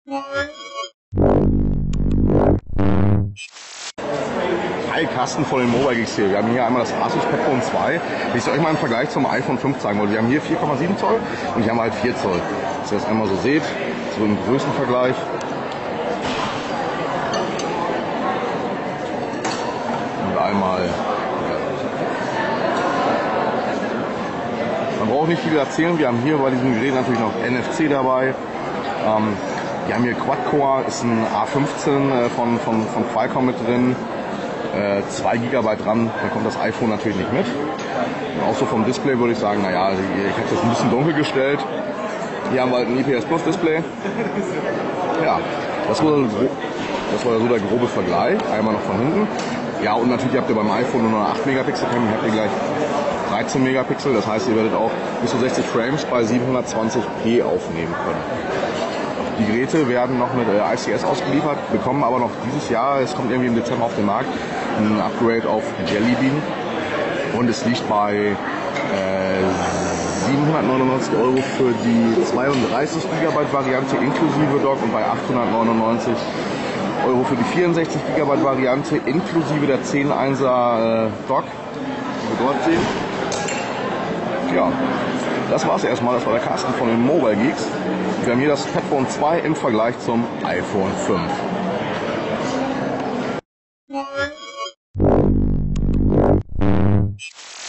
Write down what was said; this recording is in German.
Hi, Carsten von den Mobile Geeks hier. Wir haben hier einmal das Asus Padphone 2. Ich soll euch mal einen Vergleich zum iPhone 5 zeigen wollte. Wir haben hier 4,7 Zoll und hier haben wir halt 4 Zoll. Dass ihr das einmal so seht, so im Größenvergleich. Und einmal. Man braucht nicht viel erzählen. Wir haben hier bei diesem Gerät natürlich noch NFC dabei. Wir haben hier Quad-Core, ist ein A15 von Qualcomm mit drin. 2 GB RAM, dann kommt das iPhone natürlich nicht mit. Und auch so vom Display würde ich sagen, naja, ich habe das ein bisschen dunkel gestellt. Hier haben wir halt ein IPS Plus Display. Ja, das war so der grobe Vergleich. Einmal noch von hinten. Ja, und natürlich habt ihr beim iPhone nur noch 8 Megapixel Kamera, habt ihr gleich 13 Megapixel. Das heißt, ihr werdet auch bis zu 60 Frames bei 720p aufnehmen können. Die Geräte werden noch mit ICS ausgeliefert, bekommen aber noch dieses Jahr, es kommt irgendwie im Dezember auf den Markt, ein Upgrade auf Jelly Bean und es liegt bei 799 € für die 32 GB Variante inklusive Dock und bei 899 € für die 64 GB Variante inklusive der 10.1er Dock, wie wir dort sehen. Ja. Das war's erstmal, das war der Carsten von den Mobile Geeks. Wir haben hier das Padphone 2 im Vergleich zum iPhone 5.